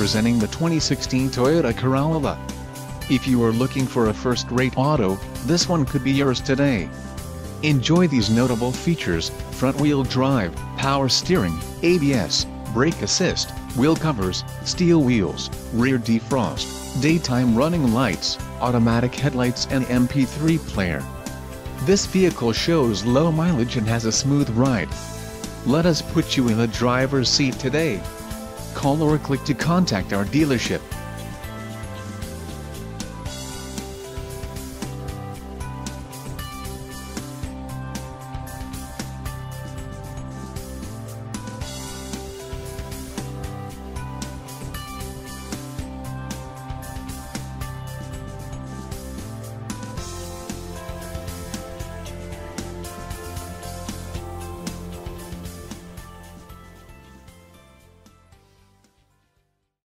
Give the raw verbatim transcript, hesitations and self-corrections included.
presenting the twenty sixteen Toyota Corolla. If you are looking for a first-rate auto, this one could be yours today. Enjoy these notable features: front-wheel drive, power steering, A B S, brake assist, wheel covers, steel wheels, rear defrost, daytime running lights, automatic headlights and M P three player. This vehicle shows low mileage and has a smooth ride. Let us put you in the driver's seat today. Call or click to contact our dealership.